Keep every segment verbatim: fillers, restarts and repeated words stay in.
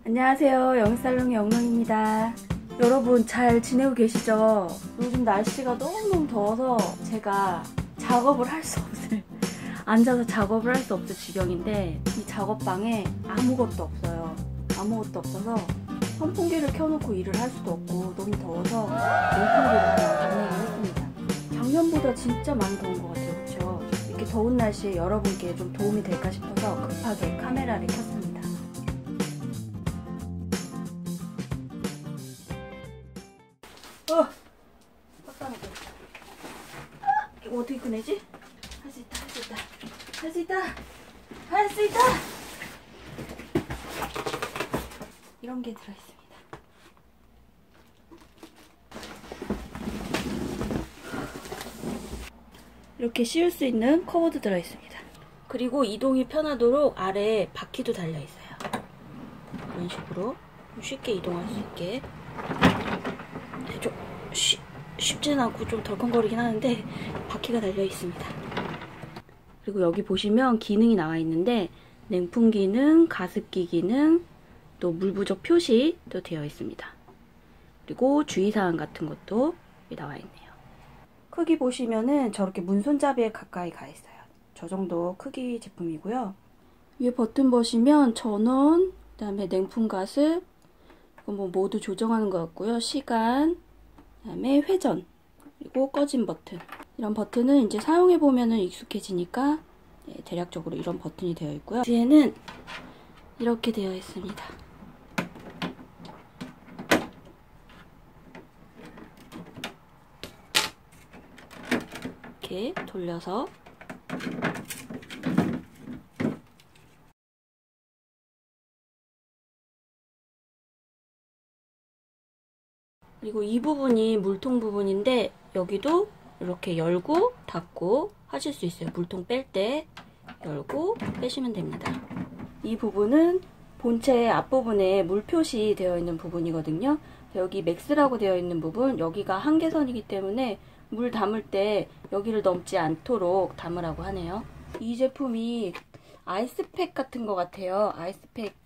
안녕하세요. 영살롱의 영롱입니다. 여러분 잘 지내고 계시죠? 요즘 날씨가 너무너무 더워서 제가 작업을 할 수 없을 앉아서 작업을 할 수 없을 지경인데 이 작업방에 아무것도 없어요. 아무것도 없어서 선풍기를 켜놓고 일을 할 수도 없고 너무 더워서 냉풍기를 하나 구매를 했습니다. 작년보다 진짜 많이 더운 것 같아요. 그렇죠? 이렇게 더운 날씨에 여러분께 좀 도움이 될까 싶어서 급하게 카메라를 켰습니다. 어! 빡빡하게. 아! 이거 어떻게 꺼내지? 할 수 있다, 할 수 있다. 할 수 있다! 할 수 있다! 이런 게 들어있습니다. 이렇게 씌울 수 있는 커버도 들어있습니다. 그리고 이동이 편하도록 아래에 바퀴도 달려있어요. 이런 식으로 쉽게 이동할 수 있게. 좀 쉬, 쉽지는 않고 좀 덜컹거리긴 하는데 바퀴가 달려있습니다. 그리고 여기 보시면 기능이 나와 있는데 냉풍 기능, 가습기 기능, 또 물 부족 표시도 되어 있습니다. 그리고 주의사항 같은 것도 나와 있네요. 크기 보시면은 저렇게 문손잡이에 가까이 가 있어요. 저 정도 크기 제품이고요. 위에 버튼 보시면 전원, 그 다음에 냉풍 가습, 뭐 모두 조정하는 것 같고요. 시간, 그 다음에 회전, 그리고 꺼진 버튼. 이런 버튼은 이제 사용해보면은 익숙해지니까 네, 대략적으로 이런 버튼이 되어 있고요. 뒤에는 이렇게 되어 있습니다. 이렇게 돌려서 그리고 이 부분이 물통 부분인데 여기도 이렇게 열고 닫고 하실 수 있어요. 물통 뺄 때 열고 빼시면 됩니다. 이 부분은 본체 앞부분에 물 표시 되어 있는 부분이거든요. 여기 맥스라고 되어 있는 부분, 여기가 한계선이기 때문에 물 담을 때 여기를 넘지 않도록 담으라고 하네요. 이 제품이 아이스팩 같은 것 같아요. 아이스팩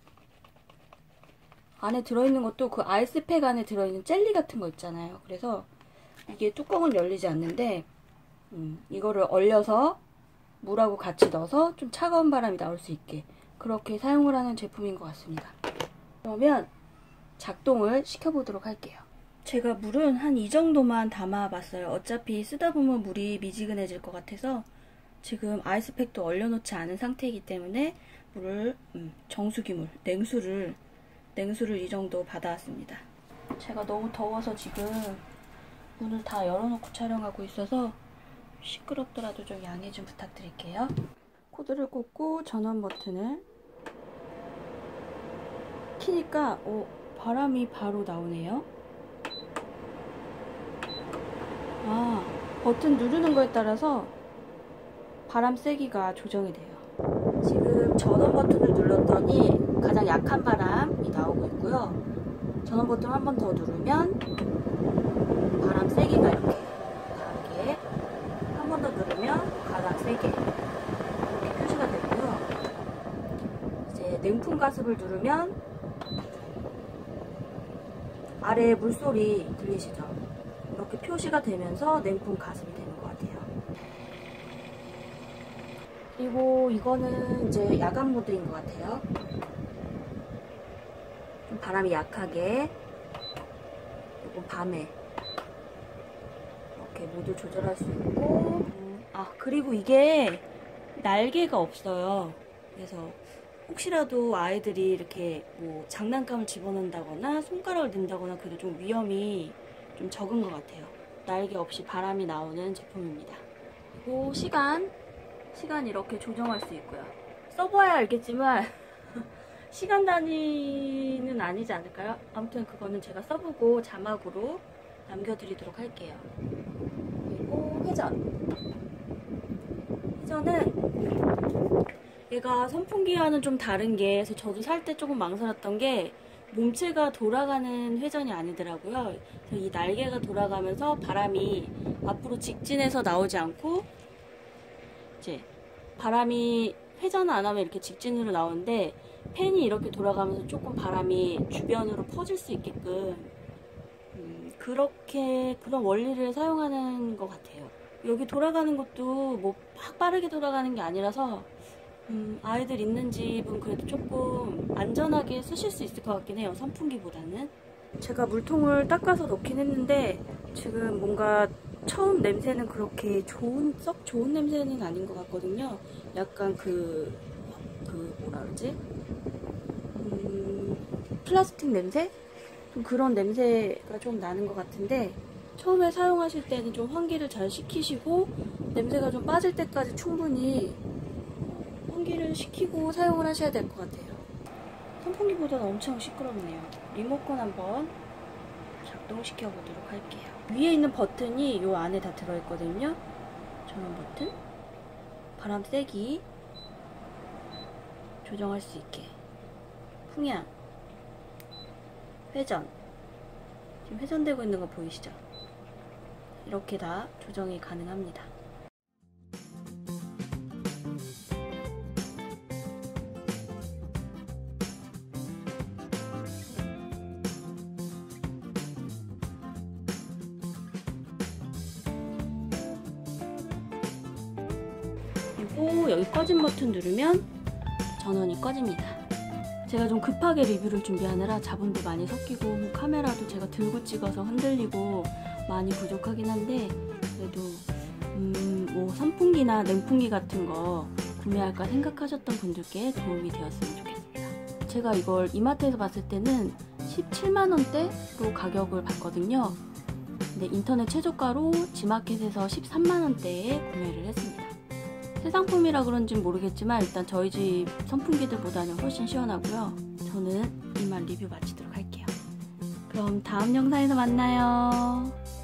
안에 들어있는 것도 그 아이스팩 안에 들어있는 젤리 같은 거 있잖아요. 그래서 이게 뚜껑은 열리지 않는데 음, 이거를 얼려서 물하고 같이 넣어서 좀 차가운 바람이 나올 수 있게 그렇게 사용을 하는 제품인 것 같습니다. 그러면 작동을 시켜보도록 할게요. 제가 물은 한 이 정도만 담아봤어요. 어차피 쓰다 보면 물이 미지근해질 것 같아서 지금 아이스팩도 얼려놓지 않은 상태이기 때문에 물을 음, 정수기물, 냉수를 냉수를 이 정도 받아왔습니다. 제가 너무 더워서 지금 문을 다 열어놓고 촬영하고 있어서 시끄럽더라도 좀 양해 좀 부탁드릴게요. 코드를 꽂고 전원 버튼을 키니까 오, 바람이 바로 나오네요. 아, 버튼 누르는 거에 따라서 바람 세기가 조정이 돼요. 지금 전원 버튼을 눌렀더니 가장 약한 바람이 나오고 있고요. 전원 버튼 한 번 더 누르면 바람 세기가 이렇게 다르게, 한 번 더 누르면 가장 세게 이렇게 표시가 되고요. 이제 냉풍 가습을 누르면 아래에 물소리 들리시죠? 이렇게 표시가 되면서 냉풍 가습이 되는 것 같아요. 그리고 이거는 이제 야간 모드인 것 같아요. 좀 바람이 약하게, 그리고 밤에 이렇게 모두 조절할 수 있고, 음, 아 그리고 이게 날개가 없어요. 그래서 혹시라도 아이들이 이렇게 뭐 장난감을 집어넣는다거나 손가락을 넣는다거나 그래도 좀 위험이 좀 적은 것 같아요. 날개 없이 바람이 나오는 제품입니다. 그리고 시간 시간 이렇게 조정할 수 있고요. 써봐야 알겠지만 시간 단위는 아니지 않을까요? 아무튼 그거는 제가 써보고 자막으로 남겨드리도록 할게요. 그리고 회전 회전은 얘가 선풍기와는 좀 다른 게, 그래서 저도 살 때 조금 망설였던 게 몸체가 돌아가는 회전이 아니더라고요. 그래서 이 날개가 돌아가면서 바람이 앞으로 직진해서 나오지 않고 이제 바람이 회전을 안 하면 이렇게 직진으로 나오는데 팬이 이렇게 돌아가면서 조금 바람이 주변으로 퍼질 수 있게끔 음, 그렇게 그런 원리를 사용하는 것 같아요. 여기 돌아가는 것도 뭐 막 빠르게 돌아가는 게 아니라서 음, 아이들 있는 집은 그래도 조금 안전하게 쓰실 수 있을 것 같긴 해요. 선풍기보다는. 제가 물통을 닦아서 넣긴 했는데 지금 뭔가 처음 냄새는 그렇게 좋은, 썩 좋은 냄새는 아닌 것 같거든요. 약간 그, 그 뭐라 그러지? 음, 플라스틱 냄새? 좀 그런 냄새가 좀 나는 것 같은데 처음에 사용하실 때는 좀 환기를 잘 시키시고 냄새가 좀 빠질 때까지 충분히 환기를 시키고 사용을 하셔야 될 것 같아요. 선풍기보다는 엄청 시끄럽네요. 리모컨 한번 작동시켜 보도록 할게요. 위에 있는 버튼이 이 안에 다 들어있거든요. 전원 버튼, 바람 세기 조정할 수 있게, 풍량, 회전, 지금 회전되고 있는 거 보이시죠? 이렇게 다 조정이 가능합니다. 그리고 여기 꺼진 버튼 누르면 전원이 꺼집니다. 제가 좀 급하게 리뷰를 준비하느라 자본도 많이 섞이고 카메라도 제가 들고 찍어서 흔들리고 많이 부족하긴 한데 그래도 음, 뭐 선풍기나 냉풍기 같은 거 구매할까 생각하셨던 분들께 도움이 되었으면 좋겠습니다. 제가 이걸 이마트에서 봤을 때는 십칠만 원대로 가격을 봤거든요. 근데 인터넷 최저가로 지마켓에서 십삼만 원대에 구매를 했습니다. 새 상품이라 그런지는 모르겠지만 일단 저희 집 선풍기들보다는 훨씬 시원하고요. 저는 이만 리뷰 마치도록 할게요. 그럼 다음 영상에서 만나요.